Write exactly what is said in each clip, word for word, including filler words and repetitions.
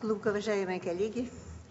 Глубоковажаемые коллеги,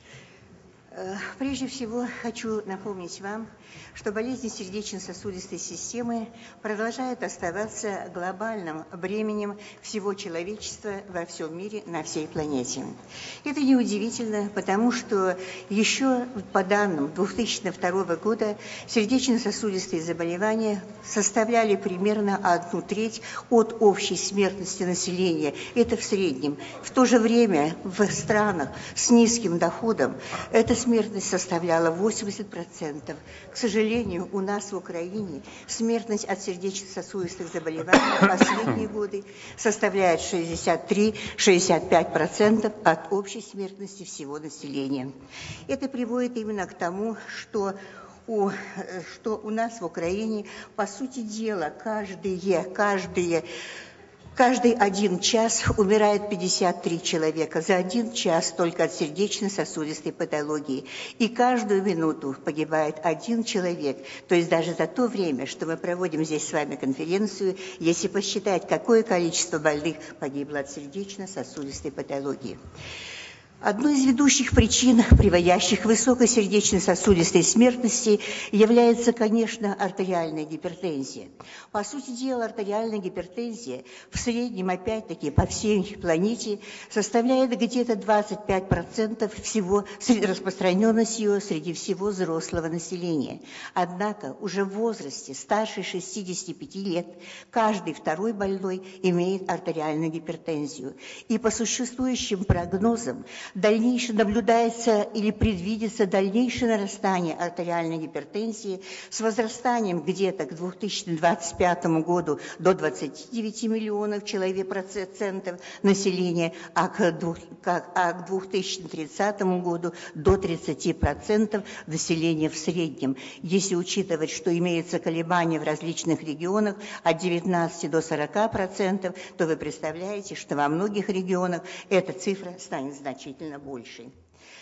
прежде всего хочу напомнить вам, что болезни сердечно-сосудистой системы продолжают оставаться глобальным бременем всего человечества во всем мире, на всей планете. Это неудивительно, потому что еще по данным две тысячи второго года сердечно-сосудистые заболевания составляли примерно одну треть от общей смертности населения. Это в среднем. В то же время в странах с низким доходом эта смертность составляла восемьдесят процентов. К сожалению, у нас в Украине смертность от сердечно-сосудистых заболеваний в последние годы составляет шестьдесят три — шестьдесят пять процентов от общей смертности всего населения. Это приводит именно к тому, что у, что у нас в Украине, по сути дела, каждые, каждые Каждый один час умирает пятьдесят три человека, за один час только от сердечно-сосудистой патологии. И каждую минуту погибает один человек. То есть даже за то время, что мы проводим здесь с вами конференцию, если посчитать, какое количество больных погибло от сердечно-сосудистой патологии. Одной из ведущих причин, приводящих к высокой сердечно-сосудистой смертности, является, конечно, артериальная гипертензия. По сути дела, артериальная гипертензия в среднем, опять-таки, по всей планете составляет где-то двадцать пять процентов всего распространенности ее среди всего взрослого населения. Однако уже в возрасте старше шестидесяти пяти лет каждый второй больной имеет артериальную гипертензию. И по существующим прогнозам, дальнейшее наблюдается или предвидится дальнейшее нарастание артериальной гипертензии с возрастанием где-то к две тысячи двадцать пятому году до двадцати девяти миллионов человек процентов населения, а к, а к две тысячи тридцатому году до тридцати процентов населения в среднем. Если учитывать, что имеются колебания в различных регионах от девятнадцати до сорока процентов, то вы представляете, что во многих регионах эта цифра станет значительно больше.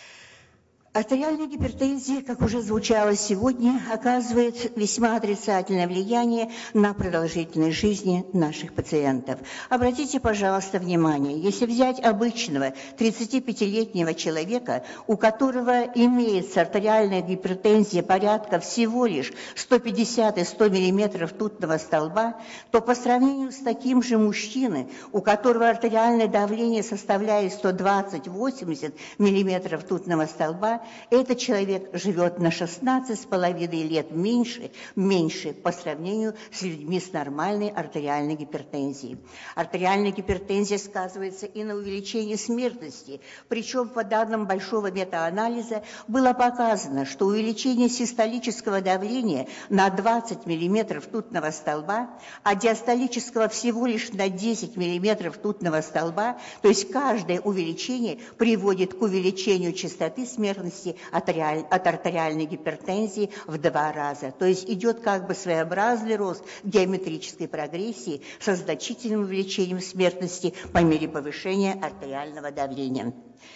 Артериальная гипертензия, как уже звучало сегодня, оказывает весьма отрицательное влияние на продолжительность жизни наших пациентов. Обратите, пожалуйста, внимание, если взять обычного тридцатипятилетнего человека, у которого имеется артериальная гипертензия порядка всего лишь сто пятьдесят и сто миллиметров ртутного столба, то по сравнению с таким же мужчиной, у которого артериальное давление составляет сто двадцать — восемьдесят миллиметров ртутного столба, этот человек живет на шестнадцать с половиной лет меньше, меньше по сравнению с людьми с нормальной артериальной гипертензией. Артериальная гипертензия сказывается и на увеличении смертности. Причем по данным большого метаанализа было показано, что увеличение систолического давления на двадцать миллиметров ртутного столба, а диастолического всего лишь на десять миллиметров ртутного столба, то есть каждое увеличение приводит к увеличению частоты смертности от артериальной гипертензии в два раза. То есть идет как бы своеобразный рост геометрической прогрессии со значительным увеличением смертности по мере повышения артериального давления.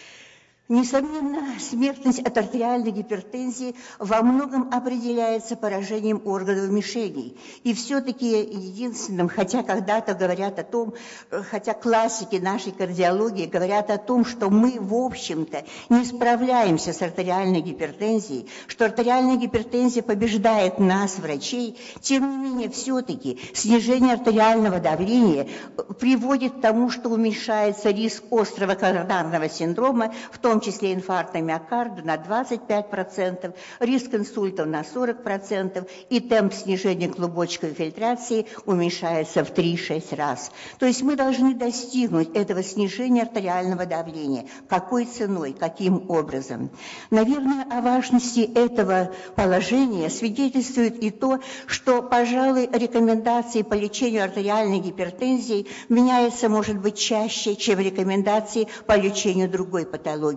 Несомненно, смертность от артериальной гипертензии во многом определяется поражением органов мишеней. И все-таки единственным, хотя когда-то говорят о том, хотя классики нашей кардиологии говорят о том, что мы, в общем-то, не справляемся с артериальной гипертензией, что артериальная гипертензия побеждает нас, врачей, тем не менее, все-таки снижение артериального давления приводит к тому, что уменьшается риск острого коронарного синдрома, в том В том числе инфаркта миокарда на двадцать пять процентов, риск инсультов на сорок процентов и темп снижения клубочковой фильтрации уменьшается в три-шесть раз. То есть мы должны достигнуть этого снижения артериального давления. Какой ценой, каким образом? Наверное, о важности этого положения свидетельствует и то, что, пожалуй, рекомендации по лечению артериальной гипертензии меняются, может быть, чаще, чем рекомендации по лечению другой патологии.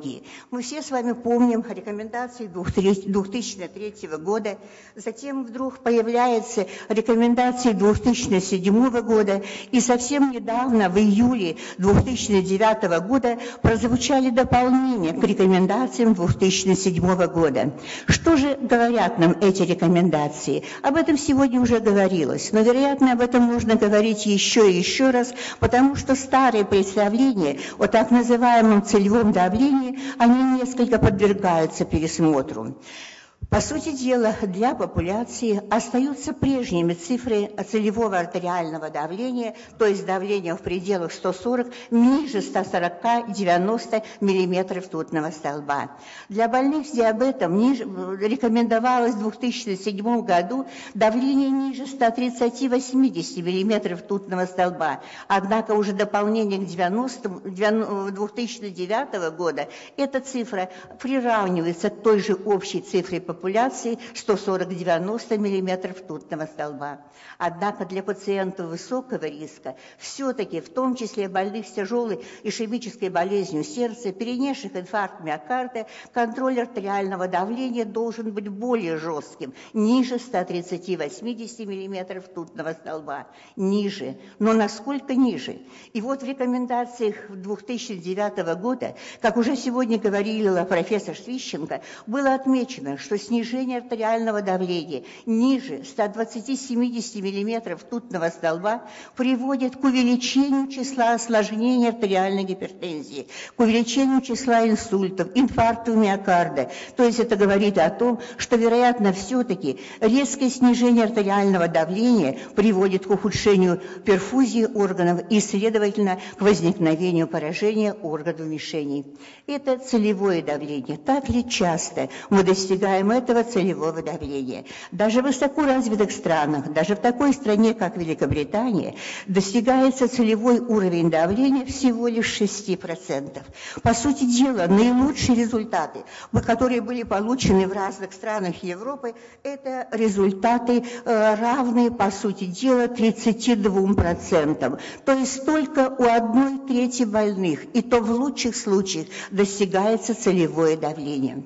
кардиологии. Мы все с вами помним рекомендации две тысячи третьего года, затем вдруг появляются рекомендации две тысячи седьмого года, и совсем недавно, в июле две тысячи девятого года, прозвучали дополнения к рекомендациям две тысячи седьмого года. Что же говорят нам эти рекомендации? Об этом сегодня уже говорилось, но, вероятно, об этом нужно говорить еще и еще раз, потому что старые представления о так называемом целевом давлении, они несколько подвергаются пересмотру. По сути дела, для популяции остаются прежними цифры целевого артериального давления, то есть давление в пределах сто сорок, ниже ста сорока — девяноста миллиметров ртутного столба. Для больных с диабетом ниже, рекомендовалось в две тысячи седьмом году давление ниже ста тридцати — восьмидесяти миллиметров ртутного столба. Однако уже дополнение к девяностому, две тысячи девятого года эта цифра приравнивается к той же общей цифре популяции сто сорок — девяносто миллиметров ртутного столба. Однако для пациентов высокого риска, все-таки в том числе больных с тяжелой ишемической болезнью сердца, перенесших инфаркт миокарда, контроль артериального давления должен быть более жестким, ниже ста тридцати — восьмидесяти миллиметров ртутного столба. Ниже. Но насколько ниже? И вот в рекомендациях две тысячи девятого года, как уже сегодня говорила профессор Свищенко, было отмечено, что снижение артериального давления ниже ста двадцати — семидесяти миллиметров ртутного столба приводит к увеличению числа осложнений артериальной гипертензии, к увеличению числа инсультов, инфарктов миокарда. То есть это говорит о том, что, вероятно, все-таки резкое снижение артериального давления приводит к ухудшению перфузии органов и, следовательно, к возникновению поражения органов мишеней. Это целевое давление. Так ли часто мы достигаем этого целевого давления? Даже в высоко развитых странах, даже в такой стране, как Великобритания, достигается целевой уровень давления всего лишь шесть процентов. По сути дела, наилучшие результаты, которые были получены в разных странах Европы, это результаты э, равные, по сути дела, тридцати двум процентам. То есть только у одной трети больных, и то в лучших случаях, достигается целевое давление.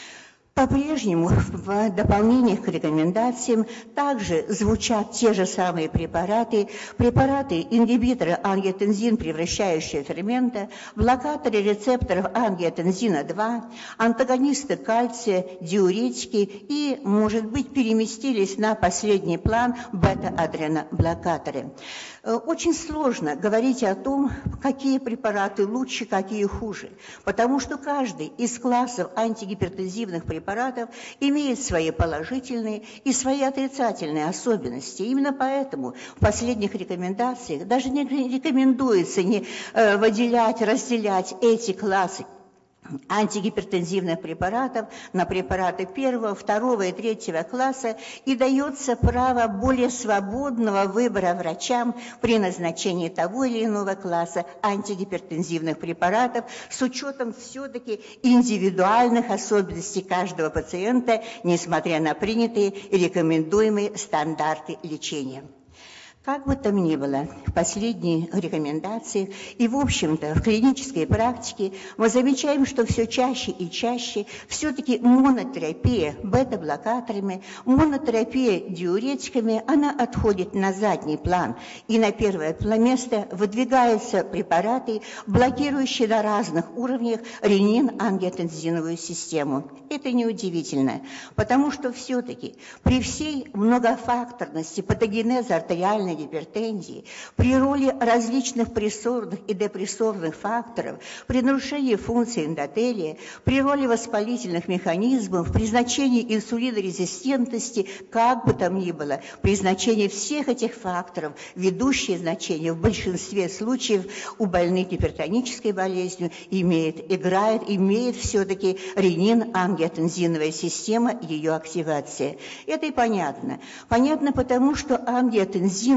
По-прежнему в дополнениях к рекомендациям также звучат те же самые препараты, препараты ингибиторы ангиотензин превращающего фермента, блокаторы рецепторов ангиотензина два, антагонисты кальция, диуретики и, может быть, переместились на последний план бета-адреноблокаторы. Очень сложно говорить о том, какие препараты лучше, какие хуже, потому что каждый из классов антигипертензивных препаратов имеет свои положительные и свои отрицательные особенности. Именно поэтому в последних рекомендациях даже не рекомендуется не э, выделять, разделять эти классы антигипертензивных препаратов на препараты первого, второго и третьего класса, и дается право более свободного выбора врачам при назначении того или иного класса антигипертензивных препаратов с учетом все-таки индивидуальных особенностей каждого пациента, несмотря на принятые и рекомендуемые стандарты лечения. Как бы там ни было, в последней рекомендации и, в общем-то, в клинической практике мы замечаем, что все чаще и чаще все-таки монотерапия бета-блокаторами, монотерапия диуретиками, она отходит на задний план. И на первое место выдвигаются препараты, блокирующие на разных уровнях ренин-ангиотензиновую систему. Это неудивительно, потому что все-таки при всей многофакторности патогенеза артериальной гипертензии, при роли различных прессорных и депрессорных факторов, при нарушении функции эндотелия, при роли воспалительных механизмов, при значении инсулинорезистентности, как бы там ни было, при значении всех этих факторов, ведущее значение в большинстве случаев у больных гипертонической болезнью имеет, играет, имеет все-таки ренин-ангиотензиновая система, ее активация. Это и понятно. Понятно потому, что ангиотензин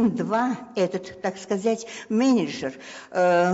ангиотензин-два, этот, так сказать, менеджер э,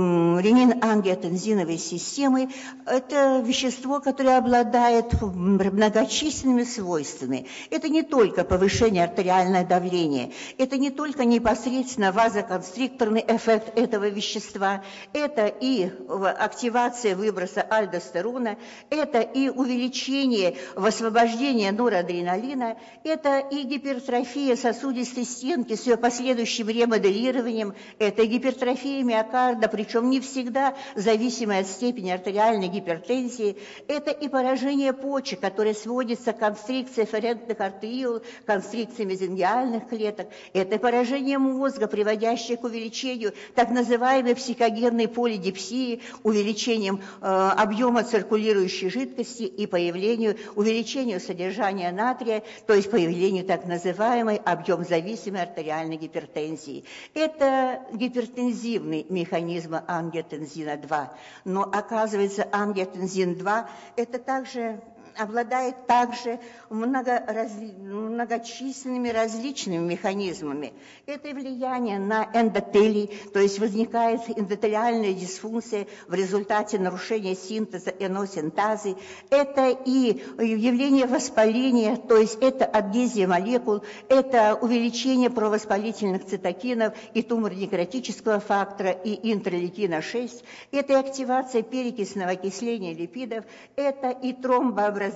ренин-ангиотензиновой системы, это вещество, которое обладает многочисленными свойствами. Это не только повышение артериального давления, это не только непосредственно вазоконстрикторный эффект этого вещества, это и активация выброса альдостерона, это и увеличение высвобождения норадреналина, это и гипертрофия сосудистой стенки с ее последующим ремоделированием, это гипертрофия миокарда, причем не всегда зависимая от степени артериальной гипертензии, это и поражение почек, которое сводится к констрикции эфферентных артериол, констрикции мезенгиальных клеток, это поражение мозга, приводящее к увеличению так называемой психогенной полидипсии, увеличением э, объема циркулирующей жидкости и появлению, увеличению содержания натрия, то есть появлению так называемой объем-зависимой артериальной гипертензии. Это гипертензивный механизм ангиотензина-два, но оказывается ангиотензин-два это также обладает также многораз... многочисленными различными механизмами. Это влияние на эндотелий, то есть возникает эндотелиальная дисфункция в результате нарушения синтеза эносинтазы. Это и явление воспаления, то есть это адгезия молекул, это увеличение провоспалительных цитокинов и туморнекротического фактора и интерлейкина шесть, это и активация перекисного окисления липидов, это и тромбообразование,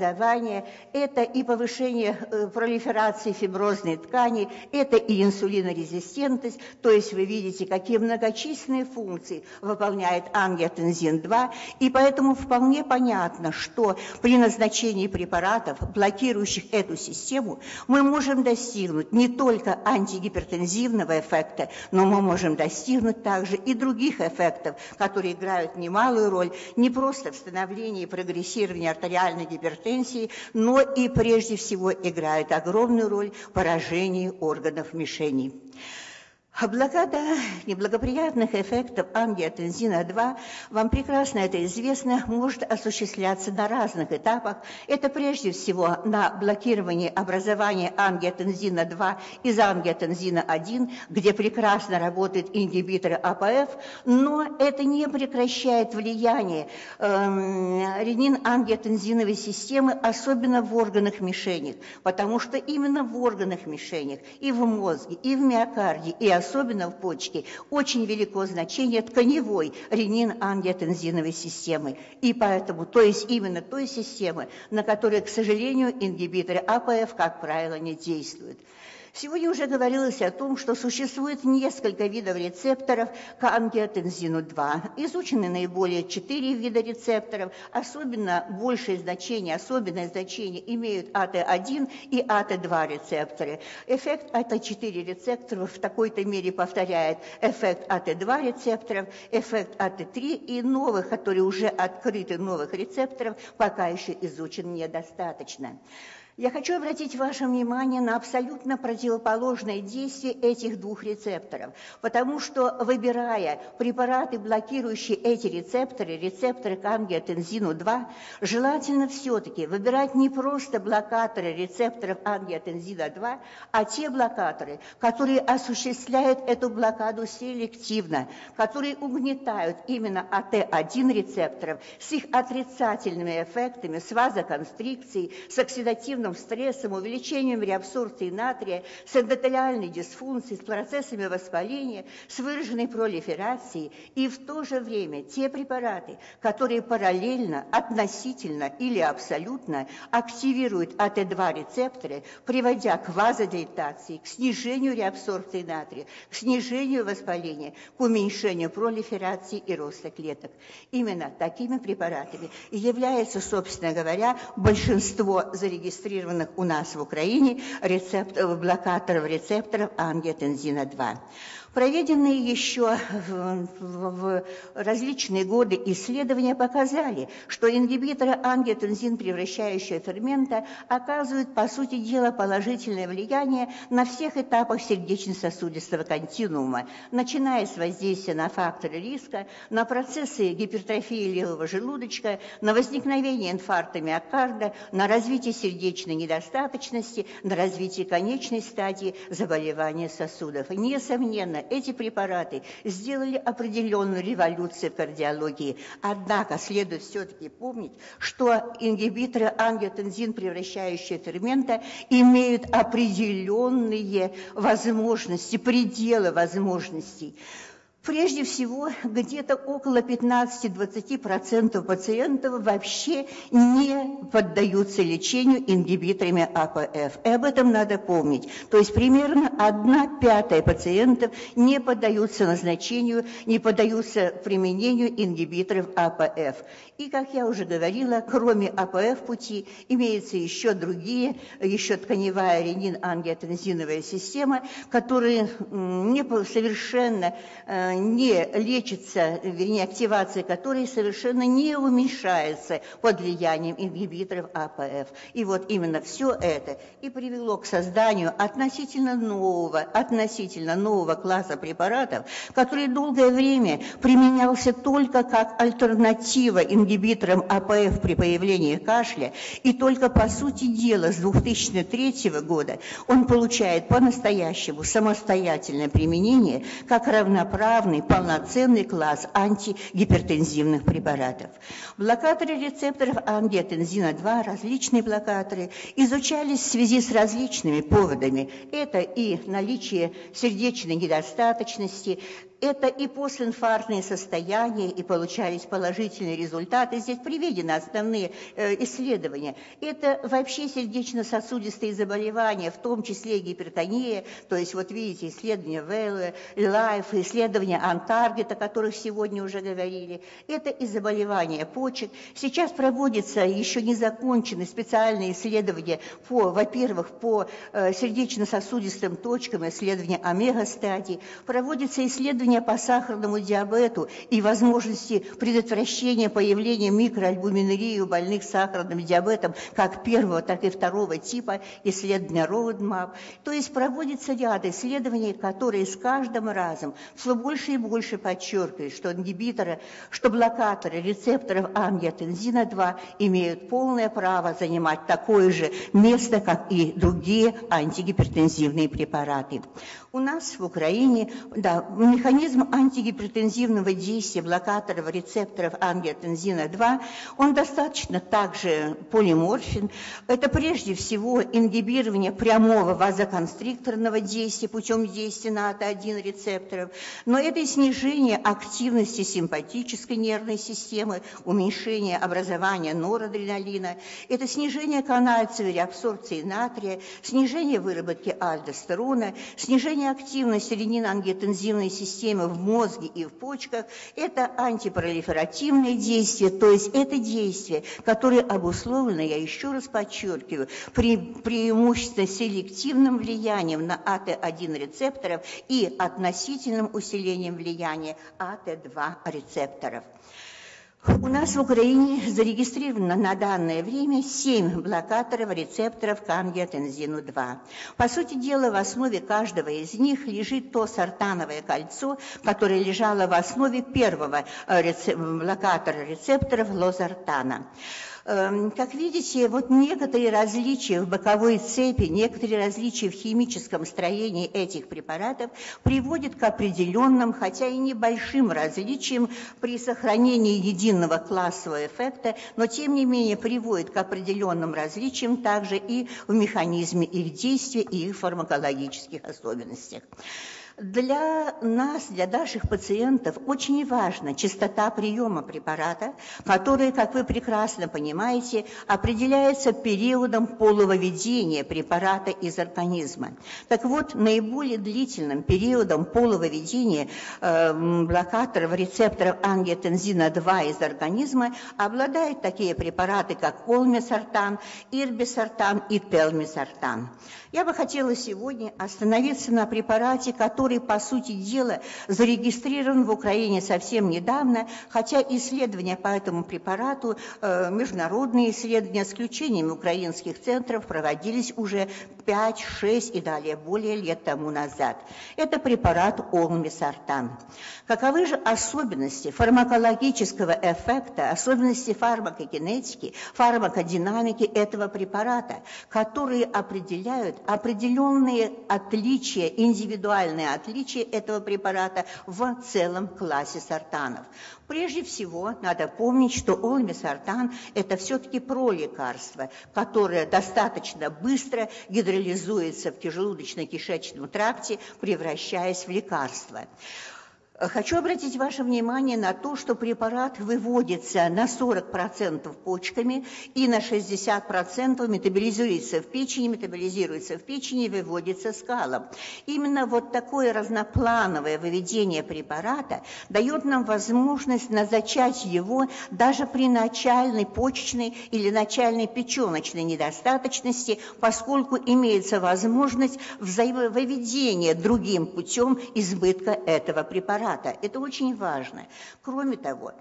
это и повышение э, пролиферации фиброзной ткани, это и инсулинорезистентность, то есть вы видите, какие многочисленные функции выполняет ангиотензин-два, и поэтому вполне понятно, что при назначении препаратов, блокирующих эту систему, мы можем достигнуть не только антигипертензивного эффекта, но мы можем достигнуть также и других эффектов, которые играют немалую роль не просто в становлении и прогрессировании артериальной гипертензии, но и прежде всего играет огромную роль в поражении органов мишени. Блокада неблагоприятных эффектов ангиотензина-два, вам прекрасно это известно, может осуществляться на разных этапах. Это прежде всего на блокировании образования ангиотензина-два из ангиотензина-один, где прекрасно работают ингибиторы АПФ, но это не прекращает влияние э, ренин-ангиотензиновой системы, особенно в органах мишенях, потому что именно в органах мишенях и в мозге, и в миокарде, и особенно в почке, очень велико значение тканевой ренин-ангиотензиновой системы. И поэтому, то есть именно той системы, на которой, к сожалению, ингибиторы АПФ, как правило, не действуют. Сегодня уже говорилось о том, что существует несколько видов рецепторов к ангиотензину-два. Изучены наиболее четыре вида рецепторов, особенно большее значение, особенное значение имеют А Т один и А Т два рецепторы. Эффект А Т четыре рецепторов в такой-то мере повторяет эффект А Т два рецепторов, эффект А Т три и новых, которые уже открыты новых рецепторов, пока еще изучен недостаточно. Я хочу обратить ваше внимание на абсолютно противоположное действие этих двух рецепторов, потому что, выбирая препараты, блокирующие эти рецепторы, рецепторы к ангиотензину-два, желательно все-таки выбирать не просто блокаторы рецепторов ангиотензина-два, а те блокаторы, которые осуществляют эту блокаду селективно, которые угнетают именно А Т один рецепторов с их отрицательными эффектами, с вазоконстрикцией, с оксидативным стрессом, увеличением реабсорбции натрия, с эндотелиальной дисфункцией, с процессами воспаления, с выраженной пролиферацией, и в то же время те препараты, которые параллельно, относительно или абсолютно активируют А Т два рецепторы, приводя к вазодилатации, к снижению реабсорбции натрия, к снижению воспаления, к уменьшению пролиферации и роста клеток. Именно такими препаратами и является, собственно говоря, большинство зарегистрированных у нас в Украине рецепторов, блокаторов рецепторов ангиотензина-два. Проведенные еще в, в, в различные годы исследования показали, что ингибиторы ангиотензин превращающего фермента оказывают, по сути дела, положительное влияние на всех этапах сердечно-сосудистого континуума, начиная с воздействия на факторы риска, на процессы гипертрофии левого желудочка, на возникновение инфаркта миокарда, на развитие сердечной недостаточности, на развитие конечной стадии заболевания сосудов. И, несомненно, эти препараты сделали определенную революцию в кардиологии. Однако следует все-таки помнить, что ингибиторы ангиотензин превращающего фермента имеют определенные возможности, пределы возможностей. Прежде всего, где-то около пятнадцати-двадцати процентов пациентов вообще не поддаются лечению ингибиторами А П Ф. И об этом надо помнить. То есть примерно одна пятая пациентов не поддаются назначению, не поддаются применению ингибиторов А П Ф. И, как я уже говорила, кроме А П Ф пути, имеются еще другие, еще тканевая ренин-ангиотензиновая система, которые не совершенно не лечится, вернее, активация которой совершенно не уменьшается под влиянием ингибиторов А П Ф. И вот именно все это и привело к созданию относительно нового, относительно нового класса препаратов, который долгое время применялся только как альтернатива ингибиторам А П Ф при появлении кашля, и только, по сути дела, с две тысячи третьего года он получает по-настоящему самостоятельное применение как равноправный полноценный класс антигипертензивных препаратов. Блокаторы рецепторов ангиотензина два, различные блокаторы, изучались в связи с различными поводами. Это и наличие сердечной недостаточности, это и послеинфарктные состояния, и получались положительные результаты. Здесь приведены основные э, исследования. Это вообще сердечно-сосудистые заболевания, в том числе и гипертония. То есть, вот видите, исследования Вэлла, Лайф, исследования Антаргет, о которых сегодня уже говорили. Это и заболевания почек. Сейчас проводятся еще не законченные специальные исследования по, во-первых, по э, сердечно-сосудистым точкам, исследования омега-стадий. Проводятся исследования по сахарному диабету и возможности предотвращения появления микроальбуминурии у больных сахарным диабетом как первого, так и второго типа, исследования Роудмап. То есть проводится ряд исследований, которые с каждым разом все больше и больше подчеркивают, что ингибиторы, что блокаторы рецепторов ангиотензина два имеют полное право занимать такое же место, как и другие антигипертензивные препараты. У нас в Украине, да, механизм антигипертензивного действия блокаторов рецепторов ангиотензина два, он достаточно также полиморфен. Это прежде всего ингибирование прямого вазоконстрикторного действия путем действия на А Т один рецепторов, но это и снижение активности симпатической нервной системы, уменьшение образования норадреналина, это снижение канальцевой реабсорбции натрия, снижение выработки альдостерона, снижение активности ренин-ангиотензивной системы в мозге и в почках, это антипролиферативное действие, то есть это действие, которое обусловлено, я еще раз подчеркиваю, при преимущественно селективным влиянием на А Т один рецепторов и относительным усилением влияния А Т два рецепторов. У нас в Украине зарегистрировано на данное время семь блокаторов рецепторов к ангиотензину два. По сути дела, в основе каждого из них лежит то сортановое кольцо, которое лежало в основе первого рецеп... блокатора рецепторов лозартана. Как видите, вот некоторые различия в боковой цепи, некоторые различия в химическом строении этих препаратов приводят к определенным, хотя и небольшим различиям при сохранении единого классового эффекта, но тем не менее приводят к определенным различиям также и в механизме их действия и их фармакологических особенностях. Для нас, для наших пациентов, очень важна частота приема препарата, которая, как вы прекрасно понимаете, определяется периодом полувыведения препарата из организма. Так вот, наиболее длительным периодом полувыведения э, блокаторов рецепторов ангиотензина два из организма обладают такие препараты, как олмесартан, ирбисартан и телмисартан. Я бы хотела сегодня остановиться на препарате, который который, по сути дела, зарегистрирован в Украине совсем недавно, хотя исследования по этому препарату, международные исследования с включением украинских центров проводились уже пять, шесть и далее более лет тому назад. Это препарат олмесартан. Каковы же особенности фармакологического эффекта, особенности фармакокинетики, фармакодинамики этого препарата, которые определяют определенные отличия, индивидуальные отличия этого препарата в целом классе сартанов? Прежде всего, надо помнить, что олмесартан – это все-таки пролекарство, которое достаточно быстро гидролизуется в кишелудочно-кишечном тракте, превращаясь в лекарство. Хочу обратить ваше внимание на то, что препарат выводится на сорок процентов почками и на шестьдесят процентов метаболизируется в печени, метаболизируется в печени и выводится скалом. Именно вот такое разноплановое выведение препарата дает нам возможность назначать его даже при начальной почечной или начальной печеночной недостаточности, поскольку имеется возможность взаимовыведения другим путем избытка этого препарата. Это очень важно. Кроме того,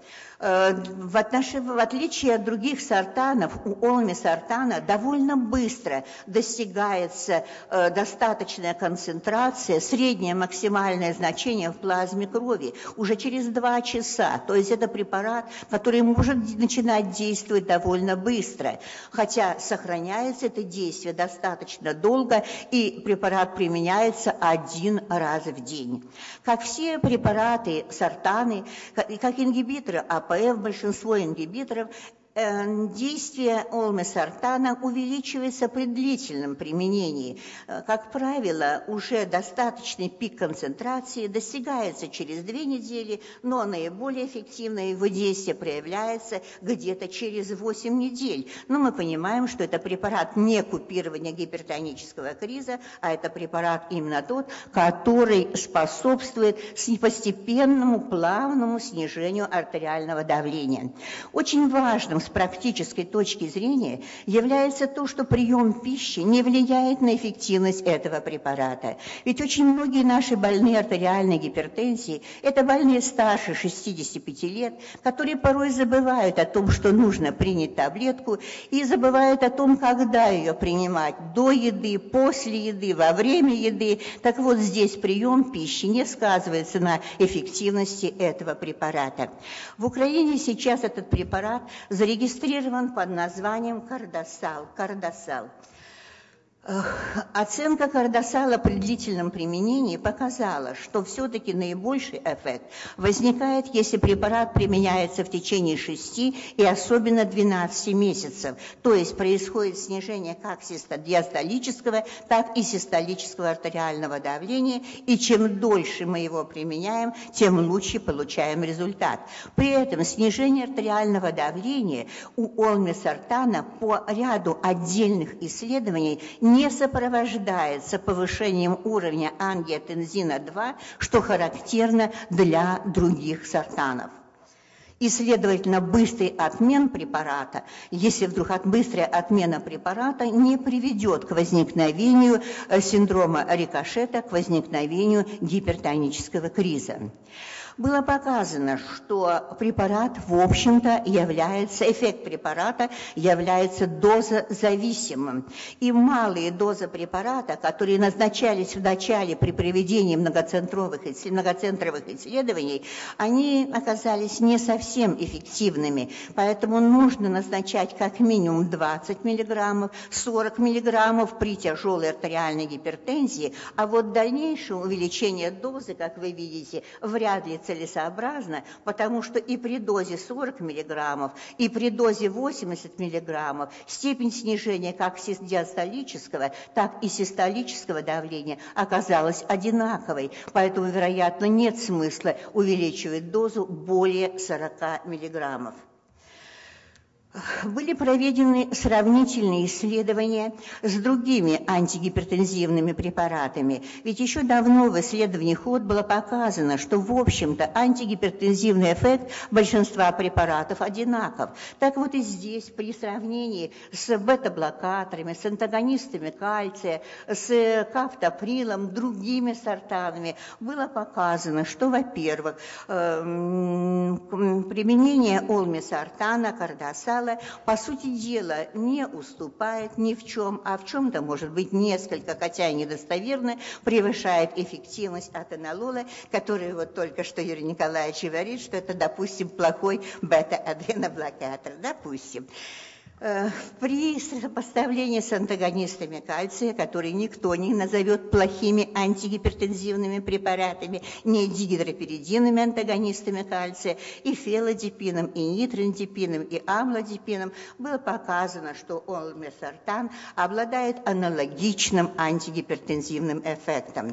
в, отношении, в отличие от других сартанов, у олмесартана довольно быстро достигается достаточная концентрация, среднее максимальное значение в плазме крови уже через два часа. То есть это препарат, который может начинать действовать довольно быстро, хотя сохраняется это действие достаточно долго, и препарат применяется один раз в день. Как все препараты, сартаны, как ингибиторы АПФ, большинство ингибиторов, действие олмесартана увеличивается при длительном применении. Как правило, уже достаточный пик концентрации достигается через две недели, но наиболее эффективное его действие проявляется где-то через восемь недель. Но мы понимаем, что это препарат не купирования гипертонического криза, а это препарат именно тот, который способствует постепенному, плавному снижению артериального давления. Очень важным с практической точки зрения является то, что прием пищи не влияет на эффективность этого препарата. Ведь очень многие наши больные артериальной гипертензией – это больные старше шестидесяти пяти лет, которые порой забывают о том, что нужно принять таблетку, и забывают о том, когда ее принимать – до еды, после еды, во время еды. Так вот, здесь прием пищи не сказывается на эффективности этого препарата. В Украине сейчас этот препарат зарегистрирован под названием Кардосал. Кардосал. Оценка кардосала при длительном применении показала, что все-таки наибольший эффект возникает, если препарат применяется в течение шести и особенно двенадцати месяцев. То есть происходит снижение как диастолического, так и систолического артериального давления, и чем дольше мы его применяем, тем лучше получаем результат. При этом снижение артериального давления у олмесартана по ряду отдельных исследований не сопровождается повышением уровня ангиотензина два, что характерно для других сартанов. И, следовательно, быстрый отмен препарата, если вдруг от быстрая отмена препарата не приведет к возникновению синдрома рикошета, к возникновению гипертонического криза. Было показано, что препарат, в общем-то, является, эффект препарата является дозозависимым. И малые дозы препарата, которые назначались в начале при проведении многоцентровых, многоцентровых исследований, они оказались не совсем эффективными. Поэтому нужно назначать как минимум двадцать миллиграммов, сорок миллиграммов при тяжелой артериальной гипертензии, а вот дальнейшее увеличение дозы, как вы видите, вряд ли целесообразно, потому что и при дозе сорок миллиграммов, и при дозе восемьдесят миллиграммов степень снижения как диастолического, так и систолического давления оказалась одинаковой, поэтому, вероятно, нет смысла увеличивать дозу более сорока миллиграммов. Были проведены сравнительные исследования с другими антигипертензивными препаратами. Ведь еще давно в исследовании ход было показано, что, в общем-то, антигипертензивный эффект большинства препаратов одинаков. Так вот и здесь, при сравнении с бета-блокаторами, с антагонистами кальция, с кафтоприлом, другими сортанами, было показано, что, во-первых, применение олмесартана, кардасала, по сути дела, не уступает ни в чем, а в чем-то, может быть, несколько, хотя и недостоверно, превышает эффективность атенолола, который вот только что Юрий Николаевич говорит, что это, допустим, плохой бета-адреноблокатор. Допустим. При сопоставлении с антагонистами кальция, которые никто не назовет плохими антигипертензивными препаратами, не дигидропиридинными антагонистами кальция, и фелодипином, и нитродипином, и амлодипином, было показано, что олмесартан обладает аналогичным антигипертензивным эффектом.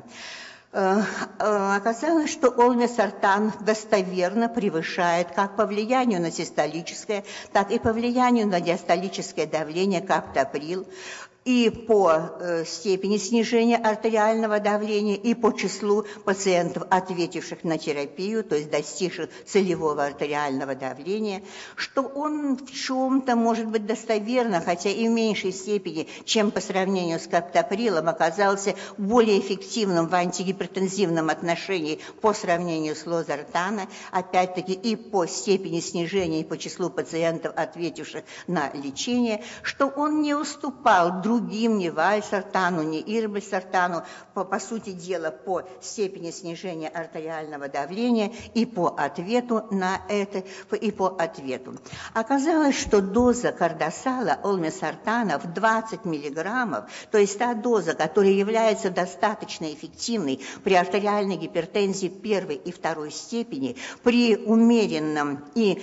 Оказалось, что олмесартан достоверно превышает как по влиянию на систолическое, так и по влиянию на диастолическое давление каптоприл, и по э, степени снижения артериального давления, и по числу пациентов, ответивших на терапию, то есть достигших целевого артериального давления, что он в чем-то может быть достоверно, хотя и в меньшей степени, чем по сравнению с каптоприлом, оказался более эффективным в антигипертензивном отношении по сравнению с лозартаном, опять-таки и по степени снижения, и по числу пациентов, ответивших на лечение, что он не уступал другим другим, ни вальсартану, ни ирбальсартану, по, по сути дела, по степени снижения артериального давления и по ответу на это, и по ответу. Оказалось, что доза кардасала, олмесартана в двадцать миллиграммов, то есть та доза, которая является достаточно эффективной при артериальной гипертензии первой и второй степени, при умеренном и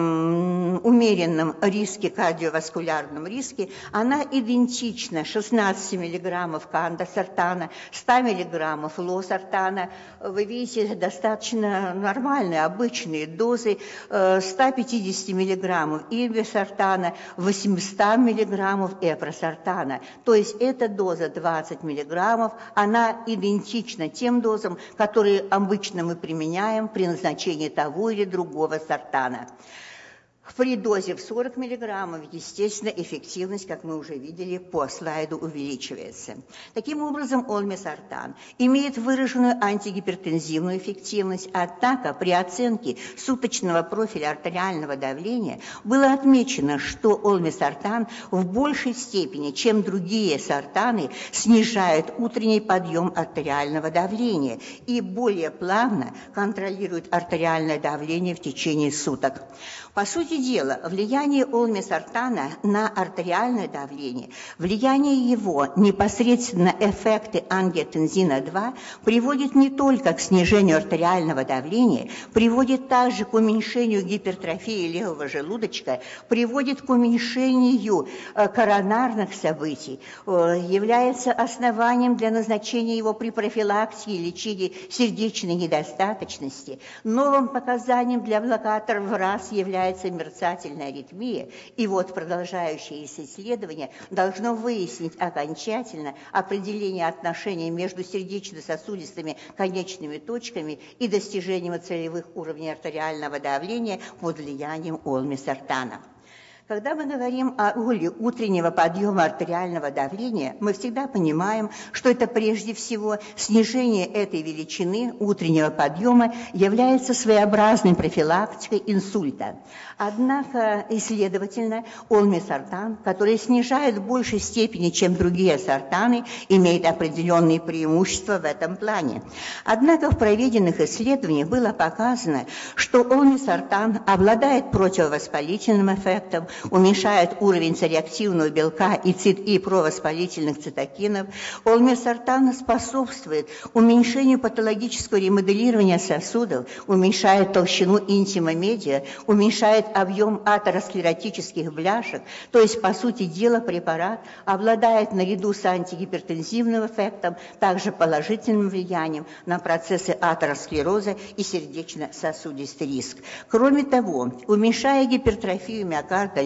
эм, умеренном риске, кардиоваскулярном риске, она идентична шестнадцать миллиграммов кандасартана, сто миллиграммов лосартана. Вы видите, достаточно нормальные, обычные дозы, сто пятьдесят миллиграммов ирбисартана, восемьсот миллиграммов эпросартана. То есть эта доза двадцать миллиграммов, она идентична тем дозам, которые обычно мы применяем при назначении того или другого сартана. При дозе в сорок миллиграммов, естественно, эффективность, как мы уже видели, по слайду увеличивается. Таким образом, олмесартан имеет выраженную антигипертензивную эффективность, однако при оценке суточного профиля артериального давления было отмечено, что олмесартан в большей степени, чем другие сартаны, снижает утренний подъем артериального давления и более плавно контролирует артериальное давление в течение суток. По сути дела, влияние олмесартана на артериальное давление, влияние его непосредственно на эффекты ангиотензина два приводит не только к снижению артериального давления, приводит также к уменьшению гипертрофии левого желудочка, приводит к уменьшению коронарных событий, является основанием для назначения его при профилактике и лечении сердечной недостаточности. Новым показанием для блокаторов в раз является мерцательная аритмия, и вот продолжающееся исследование должно выяснить окончательно определение отношений между сердечно-сосудистыми конечными точками и достижением целевых уровней артериального давления под влиянием олмесартана. Когда мы говорим о роли утреннего подъема артериального давления, мы всегда понимаем, что это прежде всего снижение этой величины утреннего подъема является своеобразной профилактикой инсульта. Однако, и следовательно, олмесартан, который снижает в большей степени, чем другие сартаны, имеет определенные преимущества в этом плане. Однако в проведенных исследованиях было показано, что олмесартан обладает противовоспалительным эффектом, уменьшает уровень цереактивного белка и, цит, и провоспалительных цитокинов. Олмесартан способствует уменьшению патологического ремоделирования сосудов, уменьшает толщину интима медиа, уменьшает объем атеросклеротических бляшек, то есть, по сути дела, препарат обладает наряду с антигипертензивным эффектом также положительным влиянием на процессы атеросклероза и сердечно-сосудистый риск. Кроме того, уменьшая гипертрофию миокарда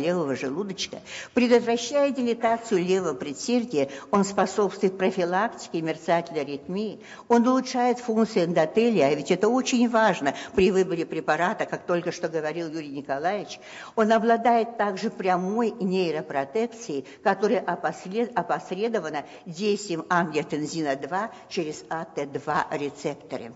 левого желудочка, предотвращая дилатацию левого предсердия, он способствует профилактике мерцательной аритмии, он улучшает функцию эндотелия, а ведь это очень важно при выборе препарата, как только что говорил Юрий Николаевич. Он обладает также прямой нейропротекцией, которая опосредована действием ангиотензина два через А Т два рецепторы.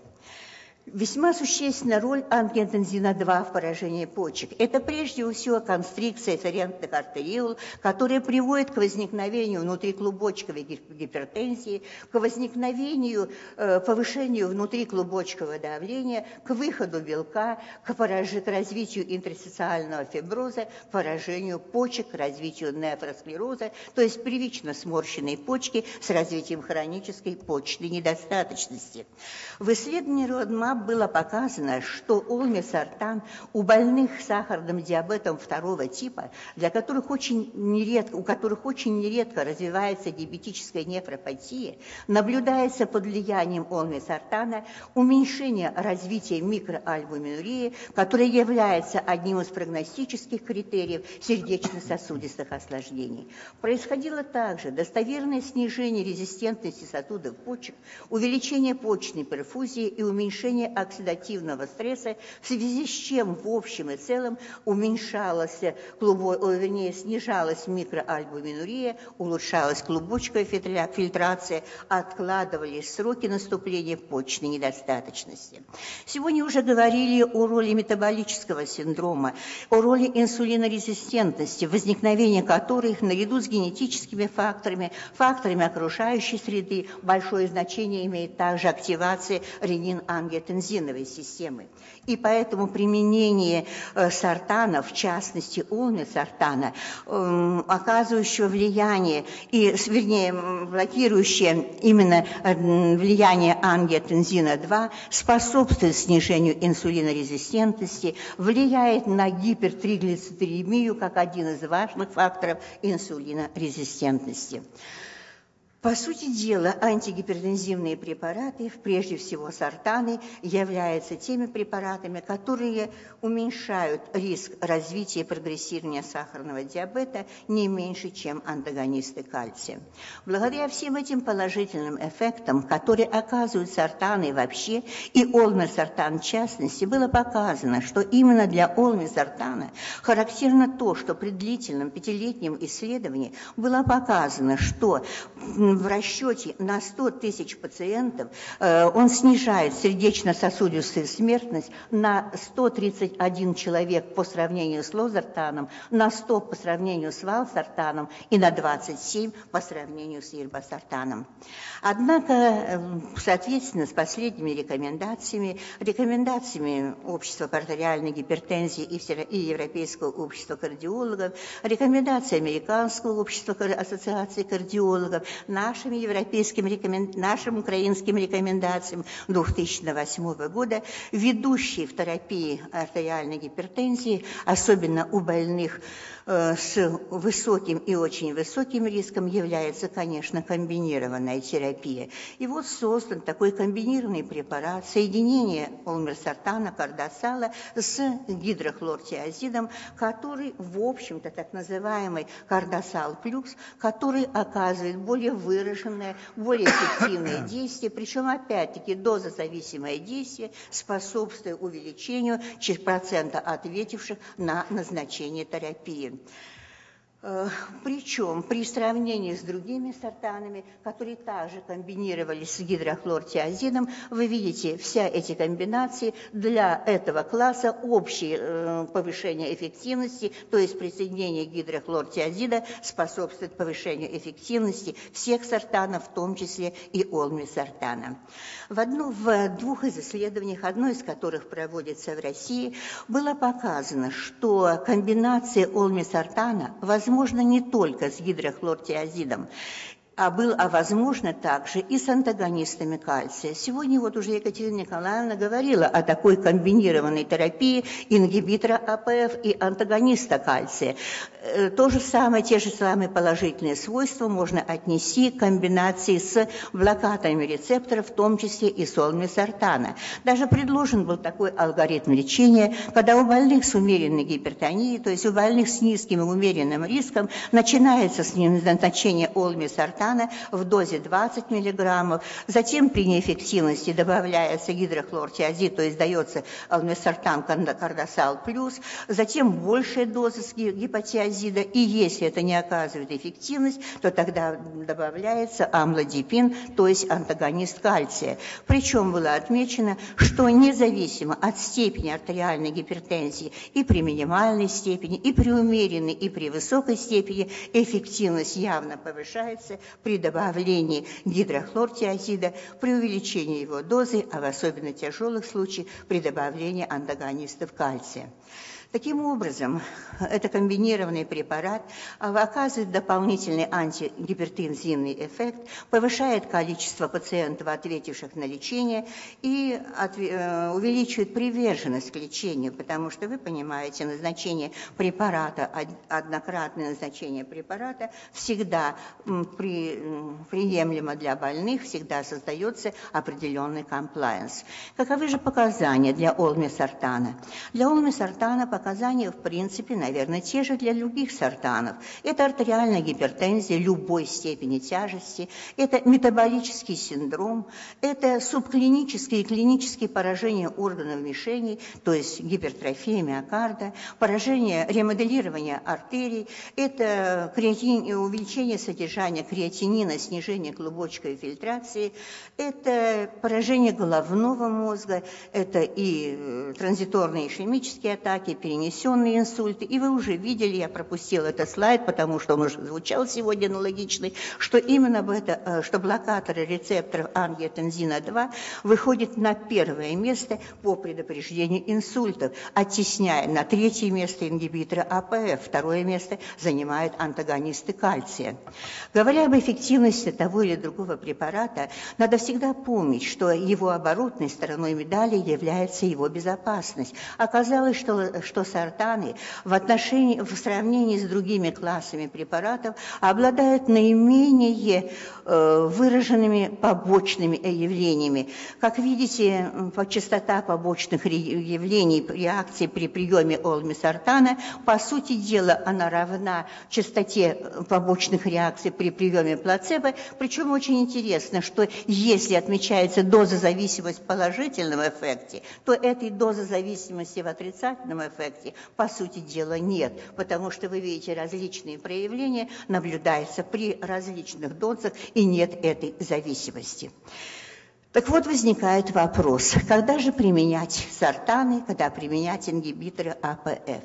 Весьма существенная роль ангиотензина два в поражении почек. Это прежде всего констрикция эфферентных артериол, которая приводит к возникновению внутриклубочковой гипертензии, к возникновению, э, повышению внутриклубочкового давления, к выходу белка, к, пораж... к развитию интерстициального фиброза, к поражению почек, к развитию нефросклероза, то есть первично сморщенные почки с развитием хронической почечной недостаточности. В исследовании Родмап было показано, что олмесартан у больных с сахарным диабетом второго типа, для которых очень нередко, у которых очень нередко развивается диабетическая нефропатия, наблюдается под влиянием олмесартана уменьшение развития микроальбуминурии, которая является одним из прогностических критериев сердечно-сосудистых осложнений. Происходило также достоверное снижение резистентности сосудов почек, увеличение почечной перфузии и уменьшение оксидативного стресса, в связи с чем в общем и целом уменьшалась, клубо, вернее, снижалась микроальбуминурия, улучшалась клубочковая фильтрация, откладывались сроки наступления почечной недостаточности. Сегодня уже говорили о роли метаболического синдрома, о роли инсулинорезистентности, возникновение которых наряду с генетическими факторами, факторами окружающей среды большое значение имеет также активация ренин-ангиотензиновой системы. И поэтому применение э, сартана, в частности олмесартана, э, оказывающего влияние, и, вернее, блокирующее именно э, влияние ангиотензина два, способствует снижению инсулинорезистентности, влияет на гипертриглицидемию как один из важных факторов инсулинорезистентности. По сути дела, антигипертензивные препараты, прежде всего сартаны, являются теми препаратами, которые уменьшают риск развития и прогрессирования сахарного диабета не меньше, чем антагонисты кальция. Благодаря всем этим положительным эффектам, которые оказывают сартаны вообще и олмесартан в частности, было показано, что именно для олмесартана характерно то, что при длительном пятилетнем исследовании было показано, что в расчете на сто тысяч пациентов э, он снижает сердечно-сосудистую смертность на сто тридцать один человек по сравнению с лозартаном, на сто по сравнению с валсартаном и на двадцать семь по сравнению с ирбосартаном. Однако, э, соответственно, с последними рекомендациями, рекомендациями Общества по артериальной гипертензии и, и Европейского общества кардиологов, рекомендациями Американского общества ассоциации кардиологов, нашими европейскими рекомен... нашим украинским рекомендациям две тысячи восьмого года, ведущие в терапии артериальной гипертензии, особенно у больных э, с высоким и очень высоким риском, является, конечно, комбинированная терапия. И вот создан такой комбинированный препарат, соединение олмесартана, кардосала с гидрохлортиазидом, который, в общем-то, так называемый кардосал плюс, который оказывает более выраженное, более эффективное действие, причем, опять-таки, дозозависимое действие, способствуя увеличению процента ответивших на назначение терапии. Причем при сравнении с другими сартанами, которые также комбинировались с гидрохлортиазидом, вы видите, вся эти комбинации для этого класса общее э, повышение эффективности, то есть присоединение гидрохлортиазида способствует повышению эффективности всех сартанов, в том числе и олмесартана. В, одну, в двух из исследований, одно из которых проводится в России, было показано, что комбинация олмесартана возможно не только с гидрохлортиазидом. а был, а возможно также и с антагонистами кальция. Сегодня вот уже Екатерина Николаевна говорила о такой комбинированной терапии ингибитора АПФ и антагониста кальция. То же самое, те же самые положительные свойства можно отнести к комбинации с блокаторами рецепторов, в том числе и с олмесартана. Даже предложен был такой алгоритм лечения, когда у больных с умеренной гипертонией, то есть у больных с низким и умеренным риском, начинается с назначения олмесартана в дозе двадцать миллиграммов, затем при неэффективности добавляется гидрохлортиазид, то есть дается олмесартан кардосал плюс, затем большая доза гипотиазида, и если это не оказывает эффективность, то тогда добавляется амлодипин, то есть антагонист кальция. Причем было отмечено, что независимо от степени артериальной гипертензии и при минимальной степени, и при умеренной, и при высокой степени эффективность явно повышается при добавлении гидрохлортиазида, при увеличении его дозы, а в особенно тяжелых случаях при добавлении антагонистов кальция. Таким образом, это комбинированный препарат оказывает дополнительный антигипертензивный эффект, повышает количество пациентов, ответивших на лечение, и от, э, увеличивает приверженность к лечению, потому что, вы понимаете, назначение препарата, однократное назначение препарата всегда при, приемлемо для больных, всегда создается определенный комплаенс. Каковы же показания для олмесартана? Для олмесартана показания, в принципе, наверное, те же для других сартанов. Это артериальная гипертензия любой степени тяжести, это метаболический синдром, это субклинические и клинические поражения органов мишеней, то есть гипертрофия миокарда, поражение, ремоделирование артерий, это креатин, увеличение содержания креатинина, снижение клубочковой фильтрации, это поражение головного мозга, это и транзиторные ишемические атаки, перенесенные инсульты. И вы уже видели, я пропустила этот слайд, потому что он уже звучал сегодня аналогичный, что именно в это, что блокаторы рецепторов ангиотензина два выходят на первое место по предупреждению инсультов, оттесняя на третье место ингибитора АПФ, второе место занимают антагонисты кальция. Говоря об эффективности того или другого препарата, надо всегда помнить, что его оборотной стороной медали является его безопасность. Оказалось, что, что сартаны в, отношении, в сравнении с другими классами препаратов обладают наименее э, выраженными побочными явлениями. Как видите, частота побочных явлений реакции при приеме олмесартана, по сути дела, она равна частоте побочных реакций при приеме плацебо. Причем очень интересно, что если отмечается дозозависимость в положительном эффекте, то этой дозозависимости в отрицательном эффекте, по сути дела, нет, потому что вы видите, различные проявления наблюдаются при различных дозах, и нет этой зависимости. Так вот, возникает вопрос, когда же применять сартаны, когда применять ингибиторы АПФ?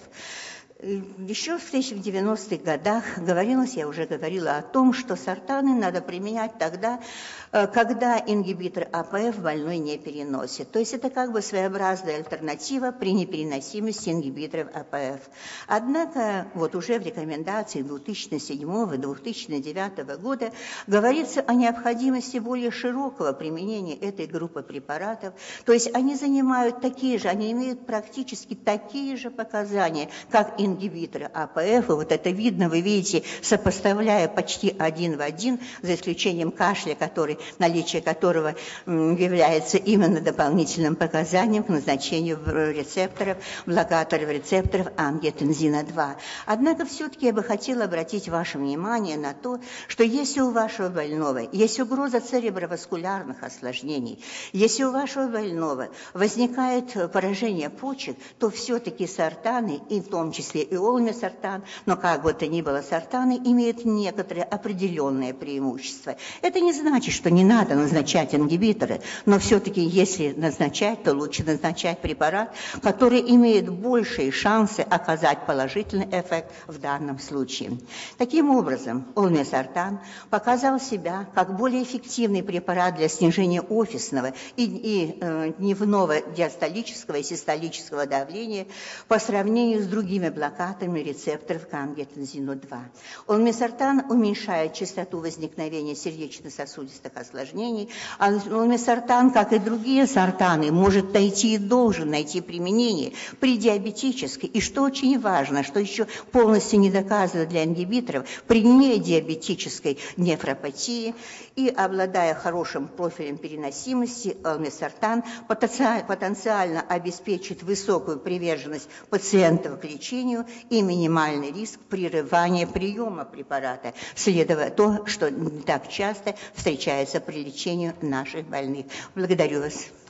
Еще в девяностых годах говорилось, я уже говорила о том, что сартаны надо применять тогда, когда ингибитор АПФ больной не переносит. То есть это как бы своеобразная альтернатива при непереносимости ингибиторов АПФ. Однако вот уже в рекомендации две тысячи седьмого — две тысячи девятого года говорится о необходимости более широкого применения этой группы препаратов. То есть они занимают такие же, они имеют практически такие же показания, как ингибиторы ингибиторы АПФ, и вот это видно, вы видите, сопоставляя почти один в один, за исключением кашля, который, наличие которого является именно дополнительным показанием к назначению рецепторов, блокаторов рецепторов ангиотензина два. Однако все-таки я бы хотела обратить ваше внимание на то, что если у вашего больного есть угроза цереброваскулярных осложнений, если у вашего больного возникает поражение почек, то все-таки сартаны, и в том числе и олмесартан, но как бы то ни было, сартаны имеют некоторые определенные преимущества. Это не значит, что не надо назначать ингибиторы, но все-таки если назначать, то лучше назначать препарат, который имеет большие шансы оказать положительный эффект в данном случае. Таким образом, олмесартан показал себя как более эффективный препарат для снижения офисного и, и э, дневного диастолического и систолического давления по сравнению с другими блокаторами блокаторами рецепторов к ангиотензину два. Олмесартан уменьшает частоту возникновения сердечно-сосудистых осложнений, а олмесартан, как и другие сартаны, может найти и должен найти применение при диабетической, и что очень важно, что еще полностью не доказано для ингибиторов, при недиабетической нефропатии, и, обладая хорошим профилем переносимости, олмесартан потенциально обеспечит высокую приверженность пациентов к лечению и минимальный риск прерывания приема препарата, следуя то, что так часто встречается при лечении наших больных. Благодарю вас.